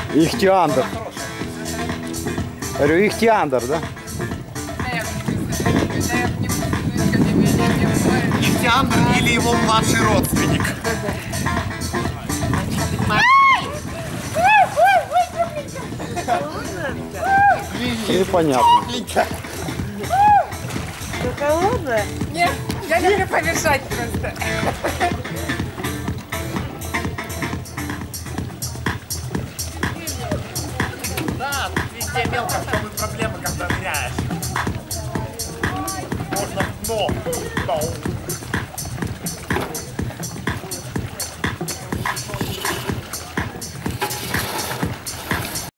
Ихтиандр. Говорю, Ихтиандр, да? Ихтиандр или его младший родственник? Непонятно. Холодно? Нет, я люблю помешать просто. Да, везде мелко, в том и проблема, когда ныряешь. Можно в дно.